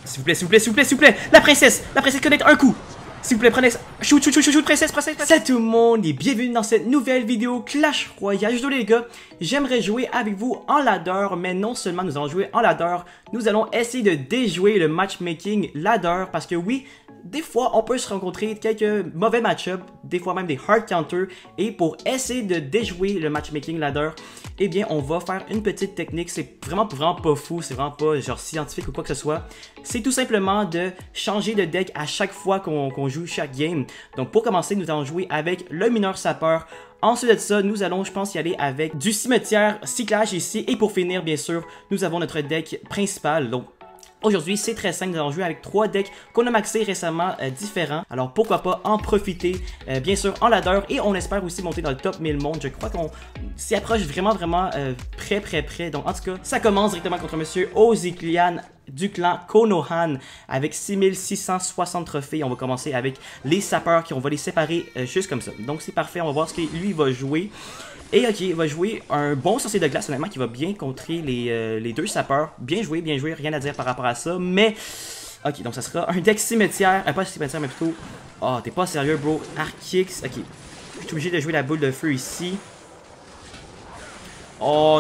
S'il vous plaît, s'il vous plaît, s'il vous plaît, s'il vous plaît. La princesse connecte un coup. S'il vous plaît, prenez ça. Shoot, shoot, shoot, shoot, shoot, princesse. Salut tout le monde et bienvenue dans cette nouvelle vidéo Clash Royale. Désolé les gars, j'aimerais jouer avec vous en ladder, mais non seulement nous allons jouer en ladder, nous allons essayer de déjouer le matchmaking ladder parce que oui, des fois on peut se rencontrer quelques mauvais match-ups, des fois même des hard counters, et pour essayer de déjouer le matchmaking ladder, eh bien on va faire une petite technique. C'est vraiment pas fou, c'est vraiment pas genre scientifique ou quoi que ce soit. C'est tout simplement de changer de deck à chaque fois qu'on joue chaque game. Donc pour commencer, nous allons jouer avec le mineur sapeur. Ensuite de ça, nous allons, je pense, y aller avec du cimetière cyclage ici. Et pour finir, bien sûr, nous avons notre deck principal. Donc aujourd'hui, c'est très simple, nous allons jouer avec 3 decks qu'on a maxé récemment différents. Alors pourquoi pas en profiter, bien sûr, en ladder. Et on espère aussi monter dans le top 1000 monde. Je crois qu'on s'y approche vraiment près. Donc en tout cas, ça commence directement contre Monsieur Oziklian du clan Konohan avec 6660 trophées. On va commencer avec les sapeurs on va les séparer juste comme ça. Donc c'est parfait, on va voir ce que lui va jouer. Et ok, il va jouer un bon sorcier de glace, honnêtement, qui va bien contrer les deux sapeurs. Bien joué, rien à dire par rapport à ça. Mais, ok, donc ça sera un deck cimetière, pas cimetière, mais plutôt... Oh, t'es pas sérieux, bro. Archix, ok. Je suis obligé de jouer la boule de feu ici. Oh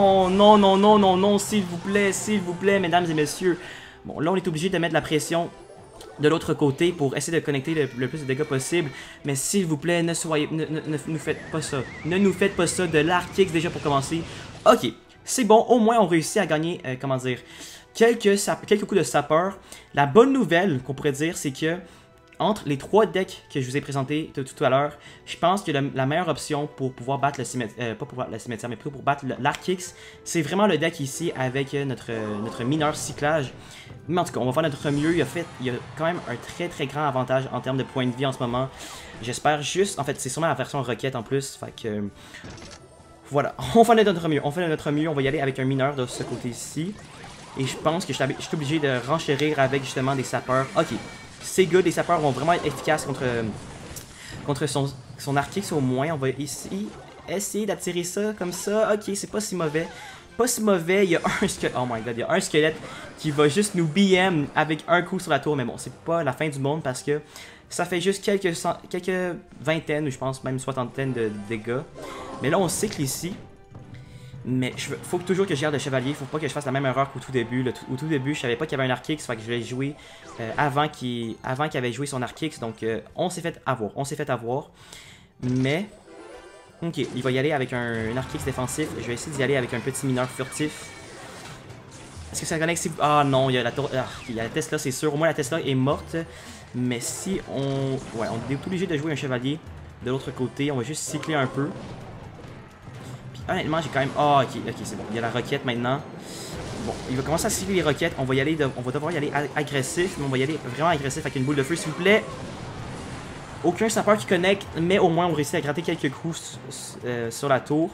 non, s'il vous plaît, mesdames et messieurs. Bon, là, on est obligé de mettre la pression de l'autre côté pour essayer de connecter le plus de dégâts possible. Mais s'il vous plaît, ne nous faites pas ça. Ne nous faites pas ça de l'Archix déjà pour commencer. Ok, c'est bon, au moins on réussit à gagner, comment dire, quelques coups de sapeur. La bonne nouvelle qu'on pourrait dire, c'est que entre les 3 decks que je vous ai présentés tout à l'heure, je pense que la meilleure option pour pouvoir battre le cimetière, pas pour battre le cimetière, mais plutôt pour battre l'Archix, c'est vraiment le deck ici avec notre mineur cyclage. Mais en tout cas, on va faire notre mieux. Il y a quand même un très grand avantage en termes de points de vie en ce moment. J'espère juste, en fait, c'est sûrement la version roquette en plus, fait que... Voilà, on fait notre mieux, on va y aller avec un mineur de ce côté-ci. Et je pense que je suis obligé de renchérir avec justement des sapeurs. Ok. Ces gars, les sapeurs vont vraiment être efficaces contre son Archix au moins. On va ici essayer d'attirer ça comme ça. Ok, c'est pas si mauvais. Il y a un squelette. Oh my god, il y a un squelette qui va juste nous BM avec un coup sur la tour. Mais bon, c'est pas la fin du monde parce que ça fait juste quelques vingtaines, ou je pense même soixantaine de dégâts. Mais là, on cycle ici. Mais faut toujours que je garde le chevalier, faut pas que je fasse la même erreur qu'au tout début. Au tout début, je savais pas qu'il y avait un Archix, fait que je l'ai joué avant qu'il avait joué son Archix, donc on s'est fait avoir. Mais, ok, il va y aller avec un Archix défensif, je vais essayer d'y aller avec un petit mineur furtif. Est-ce que ça connecte? Ah non, il y a la Tesla, c'est sûr, au moins la Tesla est morte. Mais si on... Ouais, on est obligé de jouer un chevalier de l'autre côté, on va juste cycler un peu. Honnêtement, j'ai quand même... Oh, ok, c'est bon. Il y a la roquette maintenant. Bon, il va commencer à cycler les roquettes. On va devoir y aller agressif, mais on va y aller vraiment agressif avec une boule de feu, s'il vous plaît. Aucun sapeur qui connecte, mais au moins on réussit à gratter quelques coups sur la tour.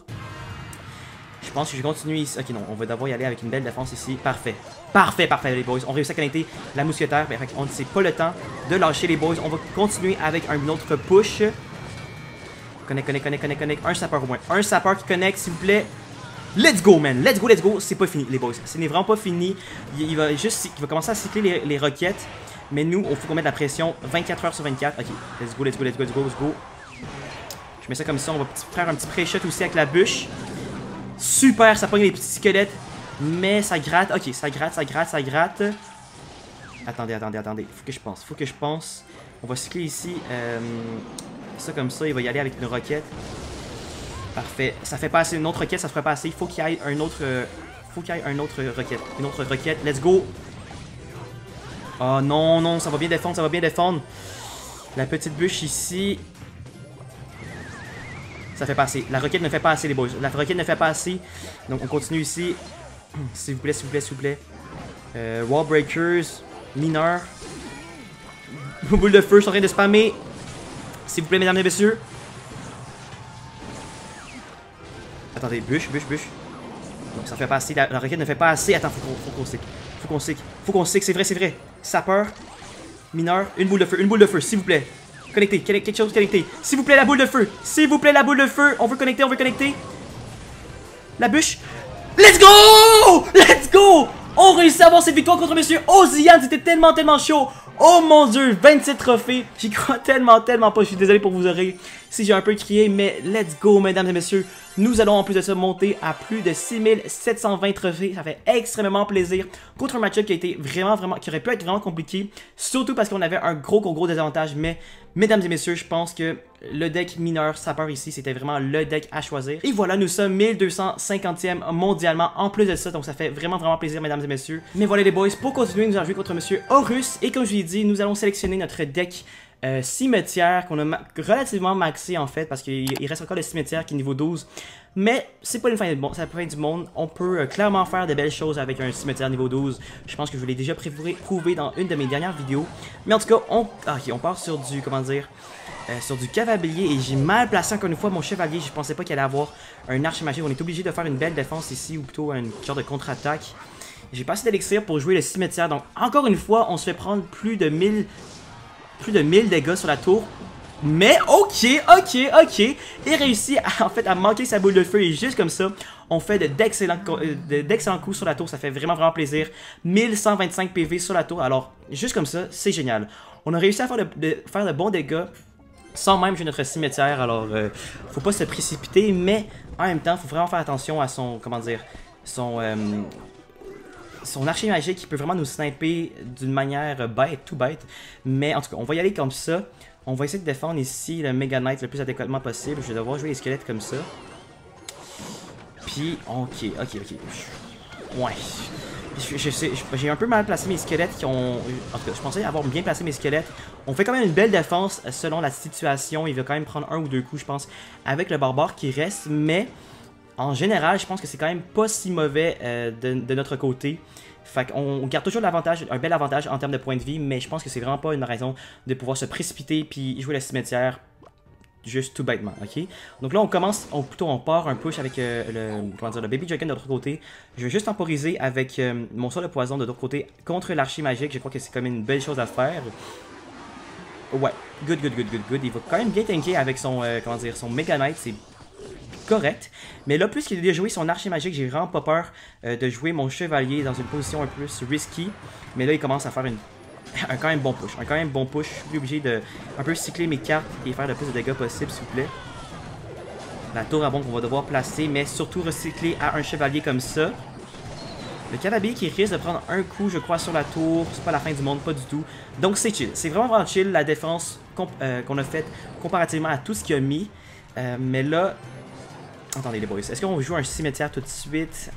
Je pense que je vais continuer ici. Ok, non, on va devoir y aller avec une belle défense ici. Parfait, les boys. On réussit à connecter la mousquetaire. C'est pas le temps de lâcher les boys. On va continuer avec un autre push. Connecte. Un sapeur au moins. Un sapeur qui connecte, s'il vous plaît. Let's go, man. Let's go. C'est pas fini, les boys. Ce n'est vraiment pas fini. Il va commencer à cycler les roquettes. Mais nous, il faut qu'on mette la pression 24 heures sur 24. Ok, let's go. Je mets ça comme ça. On va faire un petit pré-shot aussi avec la bûche. Super, ça pogne les petits squelettes. Mais ça gratte. Ok, ça gratte. Attendez. Faut que je pense. On va cycler ici. Ça comme ça, il va y aller avec une roquette. Parfait. Ça fait pas assez. Une autre roquette, ça ferait pas assez. Il faut qu'il y ait un autre. Roquette. Une autre roquette. Let's go. Oh non, ça va bien défendre. La petite bûche ici. Ça fait pas assez. La roquette ne fait pas assez, les boys. Donc on continue ici. S'il vous plaît. Wall breakers. Mineur. Boule de feu, je suis en train de spammer. S'il vous plaît, mesdames et messieurs. Attendez, bûche. Donc ça fait pas assez. La roquette ne fait pas assez. Attends, faut qu'on cycle. C'est vrai. Sapeur. Mineur. Une boule de feu, s'il vous plaît. Connectez. Quelque chose connecté. S'il vous plaît, la boule de feu. On veut connecter. La bûche. Let's go! On réussit à avoir cette victoire contre Monsieur Ozian. C'était tellement chaud. Oh mon dieu, 27 trophées. J'y crois tellement pas. Je suis désolé pour vous oreilles si j'ai un peu crié, mais let's go, mesdames et messieurs. Nous allons en plus de ça monter à plus de 6720 trophées. Ça fait extrêmement plaisir contre un match-up qui a été qui aurait pu être vraiment compliqué. Surtout parce qu'on avait un gros désavantage. Mais, mesdames et messieurs, je pense que le deck mineur sapeur ici, c'était vraiment le deck à choisir. Et voilà, nous sommes 1250e mondialement en plus de ça. Donc ça fait vraiment plaisir, mesdames et messieurs. Mais voilà les boys, pour continuer, nous allons jouer contre Monsieur Horus. Et comme je vous l'ai dit, nous allons sélectionner notre deck cimetière qu'on a relativement maxé en fait, parce qu'il reste encore le cimetière qui est niveau 12. Mais c'est pas une fin du monde. On peut clairement faire de belles choses avec un cimetière niveau 12. Je pense que je vous l'ai déjà prouvé dans une de mes dernières vidéos. Mais en tout cas, on part sur du, comment dire, sur du cavalier. Et j'ai mal placé encore une fois mon chevalier. Je pensais pas qu'il allait avoir un archer-magique. On est obligé de faire une belle défense ici, ou plutôt un genre de contre-attaque. J'ai pas assez d'élixir pour jouer le cimetière. Donc encore une fois, on se fait prendre plus de 1000 dégâts sur la tour. Mais ok. Il réussit en fait à manquer sa boule de feu. Et juste comme ça, on fait d'excellents coups sur la tour. Ça fait vraiment plaisir. 1125 PV sur la tour. Alors juste comme ça, c'est génial. On a réussi à faire de bons dégâts sans même jouer notre cimetière. Alors faut pas se précipiter. Mais en même temps, faut vraiment faire attention à son, comment dire, son archer magique qui peut vraiment nous sniper d'une manière tout bête. Mais en tout cas, on va y aller comme ça. On va essayer de défendre ici le Mega Knight le plus adéquatement possible. Je vais devoir jouer les squelettes comme ça. Puis, ok. Ouais. J'ai un peu mal placé mes squelettes qui ont... En tout cas, je pensais avoir bien placé mes squelettes. On fait quand même une belle défense selon la situation. Il va quand même prendre un ou deux coups, je pense, avec le barbare qui reste. Mais... en général, je pense que c'est quand même pas si mauvais de notre côté. Fait qu'on garde toujours l'avantage, un bel avantage en termes de points de vie, mais je pense que c'est vraiment pas une raison de pouvoir se précipiter puis jouer le cimetière juste tout bêtement, ok? Donc là, on commence, on part un push avec le Baby Dragon de l'autre côté. Je vais juste temporiser avec mon sort de poison de l'autre côté contre l'archer magique. Je crois que c'est quand même une belle chose à faire. Ouais, good. Il va quand même bien tanker avec son, son Mega Knight, c'est correct. Mais là, puisqu'il a déjà joué son archer magique, j'ai vraiment pas peur de jouer mon chevalier dans une position un peu plus risky. Mais là, il commence à faire un quand même bon push. Je suis obligé de un peu cycler mes cartes et faire le plus de dégâts possible, s'il vous plaît. La tour à bombe qu'on va devoir placer, mais surtout recycler à un chevalier comme ça. Le cavalier qui risque de prendre un coup, je crois, sur la tour. C'est pas la fin du monde, pas du tout. Donc c'est chill. C'est vraiment chill la défense qu'on a faite comparativement à tout ce qu'il a mis. Mais là... attendez les boys, est-ce qu'on joue un cimetière tout de suite?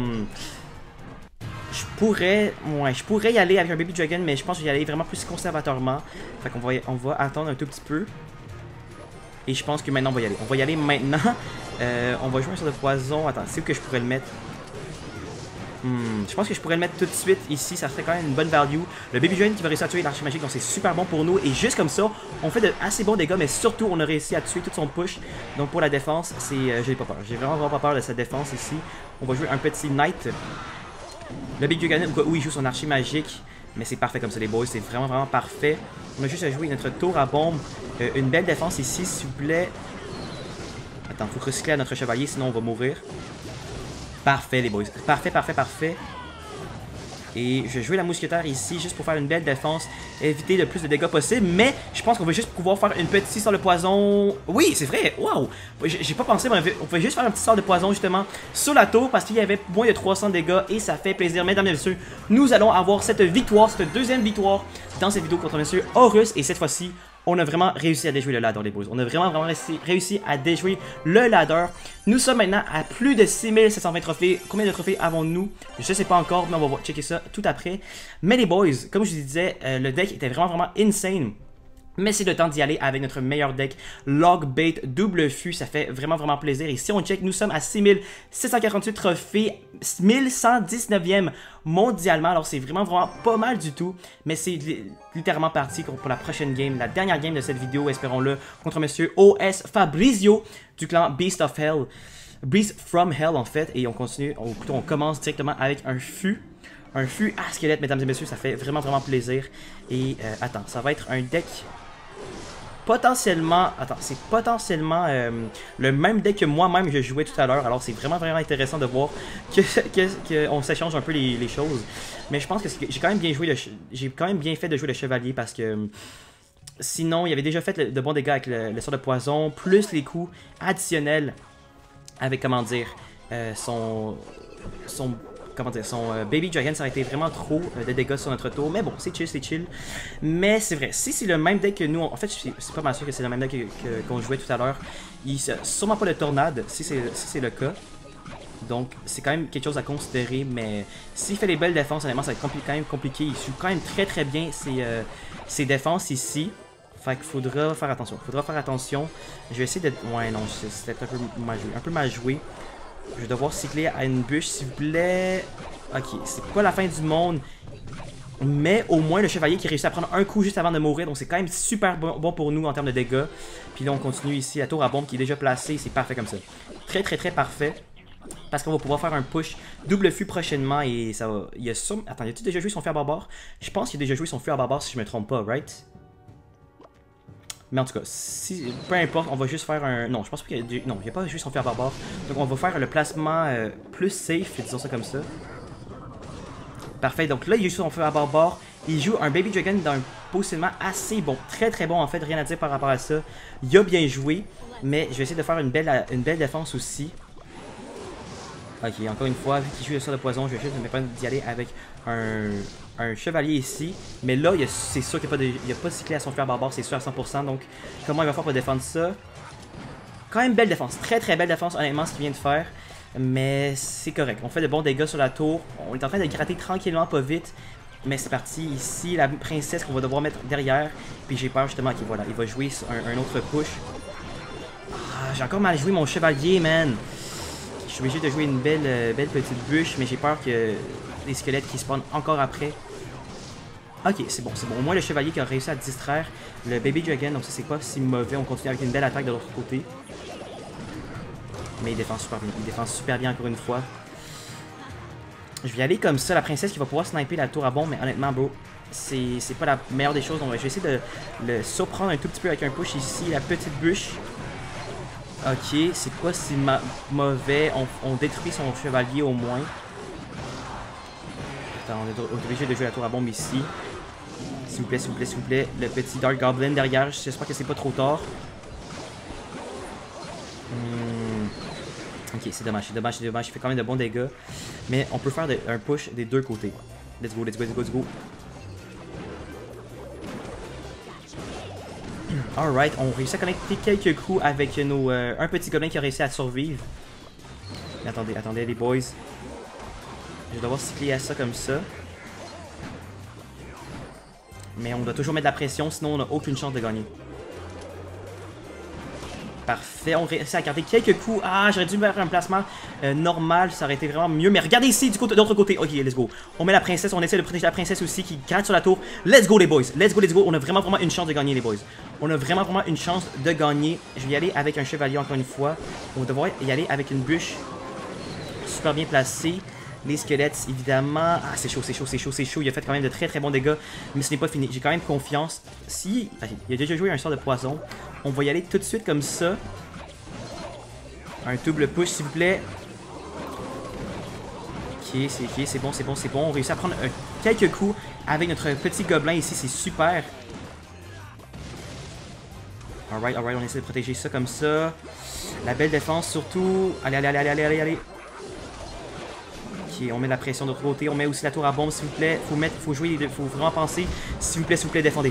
Je pourrais y aller avec un Baby Dragon, mais je pense que je vais y aller vraiment plus conservateur. Fait qu'on va attendre un tout petit peu. Et je pense que maintenant on va y aller. On va y aller maintenant. On va jouer un sort de poison. Attends, c'est où que je pourrais le mettre? Je pense que je pourrais le mettre tout de suite ici, ça serait quand même une bonne value. Le Baby Dragon qui va réussir à tuer l'archer magique, donc c'est super bon pour nous. Et juste comme ça, on fait de assez bons dégâts, mais surtout on a réussi à tuer tout son push. Donc pour la défense, j'ai pas peur. J'ai vraiment pas peur de cette défense ici. On va jouer un petit Knight. Le Baby Dragon, où il joue son archer magique. Mais c'est parfait comme ça les boys, c'est vraiment parfait. On a juste à jouer notre tour à bombe. Une belle défense ici, s'il vous plaît. Attends, faut recycler à notre chevalier, sinon on va mourir. Parfait les boys, parfait. Et je vais jouer la mousquetaire ici juste pour faire une belle défense, éviter le plus de dégâts possible. Mais je pense qu'on va juste pouvoir faire une petite sort de poison. Oui, c'est vrai, waouh. J'ai pas pensé, mais on pouvait juste faire un petit sort de poison justement sur la tour parce qu'il y avait moins de 300 dégâts et ça fait plaisir. Mesdames et messieurs, nous allons avoir cette victoire, cette deuxième victoire dans cette vidéo contre monsieur Horus. Et cette fois-ci, on a vraiment réussi à déjouer le ladder, les boys. On a vraiment réussi à déjouer le ladder. Nous sommes maintenant à plus de 6720 trophées. Combien de trophées avons-nous? Je sais pas encore, mais on va checker ça tout après. Mais les boys, comme je vous disais, le deck était vraiment insane. Mais c'est le temps d'y aller avec notre meilleur deck, Logbait double fût, ça fait vraiment plaisir. Et si on check, nous sommes à 6748 trophées, 1119e mondialement. Alors c'est vraiment pas mal du tout. Mais c'est littéralement parti pour la prochaine game, la dernière game de cette vidéo, espérons-le, contre monsieur OS Fabrizio du clan Beast of Hell. Beast from Hell en fait. Et on continue, ou plutôt on commence directement avec un fût. Un fût à squelette, mesdames et messieurs, ça fait vraiment plaisir. Et attends, ça va être un deck... potentiellement... Attends, c'est potentiellement le même deck que moi-même je jouais tout à l'heure. Alors c'est vraiment intéressant de voir que on s'échange un peu les choses. Mais je pense que j'ai quand même bien joué j'ai quand même bien fait de jouer le chevalier parce que... Sinon, il avait déjà fait de bons dégâts avec le sort de poison, plus les coups additionnels avec, comment dire, son Baby Dragon, ça aurait été vraiment trop de dégâts sur notre tour. Mais bon, c'est chill. Mais c'est vrai, si c'est le même deck que nous, en fait, c'est pas mal sûr que c'est le même deck qu'on jouait tout à l'heure. Sûrement pas le tornade, si c'est le cas. Donc, c'est quand même quelque chose à considérer. Mais s'il fait les belles défenses, honnêtement, ça va être quand même compliqué. Il joue quand même très bien ses défenses ici. Fait qu'il faudra faire attention. Je vais essayer d'être... Ouais, non, c'était un peu mal joué. Je vais devoir cycler à une bûche, s'il vous plaît. Ok, c'est pas la fin du monde. Mais au moins, le chevalier qui réussit à prendre un coup juste avant de mourir. Donc, c'est quand même super bon pour nous en termes de dégâts. Puis là, on continue ici. La tour à bombe qui est déjà placée. C'est parfait comme ça. Très parfait. Parce qu'on va pouvoir faire un push double fût prochainement. Et ça va... Attends, y a-tu déjà joué son fût à barbare? Je pense qu'il a déjà joué son fût à barbare si je me trompe pas, right? Mais en tout cas, peu importe, on va juste faire un... Non, je pense pas qu'il y a... Non, il n'y a pas juste son fer barbare. Donc on va faire le placement plus safe, disons ça comme ça. Parfait, donc là, il joue son fer barbare. Il joue un Baby Dragon dans un positionnement assez bon. Très bon en fait, rien à dire par rapport à ça. Il a bien joué, mais je vais essayer de faire une belle défense aussi. Ok, encore une fois, vu qu'il joue le sort de poison, je vais juste me permettre d'y aller avec un chevalier ici. Mais là, c'est sûr qu'il n'y a pas cyclé à son fer barbare, c'est sûr à 100%. Donc, comment il va faire pour défendre ça? Quand même belle défense, très belle défense, honnêtement, ce qu'il vient de faire. Mais c'est correct, on fait de bons dégâts sur la tour. On est en train de gratter tranquillement, pas vite. Mais c'est parti, ici, la princesse qu'on va devoir mettre derrière. Puis j'ai peur justement qu'il voilà, il va jouer un autre push. Ah, j'ai encore mal joué mon chevalier, man. Je suis obligé de jouer une belle petite bûche, mais j'ai peur que les squelettes qui spawnent encore après. Ok, c'est bon. Au moins le chevalier qui a réussi à distraire le Baby Dragon, donc ça c'est pas si mauvais. On continue avec une belle attaque de l'autre côté. Mais il défend super bien, encore une fois. Je vais y aller comme ça, la princesse qui va pouvoir sniper la tour à bombe, mais honnêtement, bro, c'est pas la meilleure des choses. Donc je vais essayer de le surprendre un tout petit peu avec un push ici, la petite bûche. Ok, c'est pas si mauvais. On détruit son chevalier au moins. Attends, on est obligé de jouer la tour à bombe ici. S'il vous plaît. Le petit Dark Goblin derrière. J'espère que c'est pas trop tard. Ok, c'est dommage. Il fait quand même de bons dégâts. Mais on peut faire un push des deux côtés. Let's go. Alright, on réussit à connecter quelques coups avec un petit gobelin qui a réussi à survivre. Mais attendez les boys. Je vais devoir cycler à ça comme ça. Mais on doit toujours mettre de la pression, sinon on n'a aucune chance de gagner. Parfait, on réussit à garder quelques coups. Ah, j'aurais dû faire un placement normal, ça aurait été vraiment mieux. Mais regardez ici, de l'autre côté. Ok, let's go. On met la princesse, on essaie de protéger la princesse aussi qui gratte sur la tour. Let's go les boys, let's go. On a vraiment une chance de gagner les boys. On a vraiment une chance de gagner. Je vais y aller avec un chevalier encore une fois. On va devoir y aller avec une bûche super bien placée. Les squelettes, évidemment. Ah, c'est chaud. Il a fait quand même de très bons dégâts. Mais ce n'est pas fini. J'ai quand même confiance. Si... il a déjà joué un sort de poison. On va y aller tout de suite comme ça. Un double push, s'il vous plaît. Ok, c'est bon. On réussit à prendre quelques coups avec notre petit gobelin ici. C'est super. Alright. On essaie de protéger ça comme ça. La belle défense, surtout. Allez. Ok, on met la pression de l'autre côté, on met aussi la tour à bombe s'il vous plaît, faut vraiment penser, s'il vous plaît, défendez.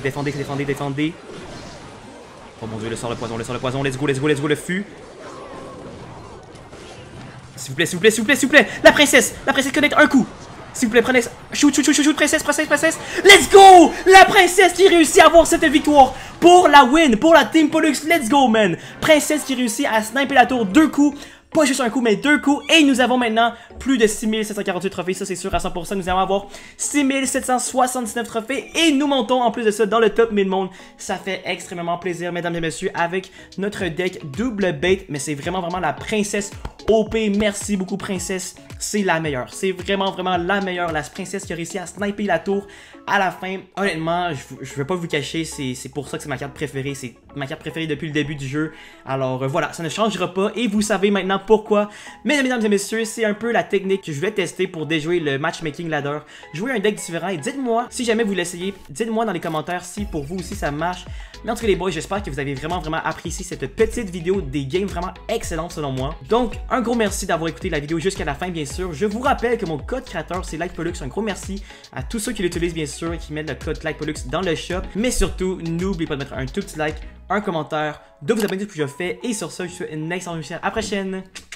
Oh mon dieu, le sort de poison, let's go, le fût. S'il vous plaît, la princesse connecte un coup. S'il vous plaît, prenez... Shoot, princesse. Let's go! La princesse qui réussit à avoir cette victoire pour la win, pour la Team Pollux. Let's go, man! Princesse qui réussit à sniper la tour 2 coups. Pas juste un coup, mais 2 coups. Et nous avons maintenant plus de 6748 trophées. Ça, c'est sûr à 100%. Nous allons avoir 6779 trophées. Et nous montons en plus de ça dans le top 1000 monde. Ça fait extrêmement plaisir, mesdames et messieurs, avec notre deck double bait. Mais c'est vraiment la princesse OP. Merci beaucoup, princesse. C'est la meilleure. C'est vraiment la meilleure. La princesse qui a réussi à sniper la tour à la fin. Honnêtement, je vais pas vous cacher, c'est pour ça que c'est ma carte préférée. C'est ma carte préférée depuis le début du jeu. Alors voilà, ça ne changera pas et vous savez maintenant pourquoi. Mais mesdames et messieurs, c'est un peu la technique que je vais tester pour déjouer le matchmaking ladder. Jouer un deck différent et dites-moi si jamais vous l'essayez. Dites-moi dans les commentaires si pour vous aussi ça marche. Mais en tout cas les boys, j'espère que vous avez vraiment apprécié cette petite vidéo, des games vraiment excellentes selon moi. Donc un gros merci d'avoir écouté la vidéo jusqu'à la fin bien sûr. Je vous rappelle que mon code créateur c'est LikePollux. Un gros merci à tous ceux qui l'utilisent bien sûr et qui mettent le code LikePollux dans le shop. Mais surtout, n'oubliez pas de mettre un tout petit like, un commentaire, de vous abonner si ce que je fais. Et sur ça, je vous souhaite une excellente journée. À la prochaine!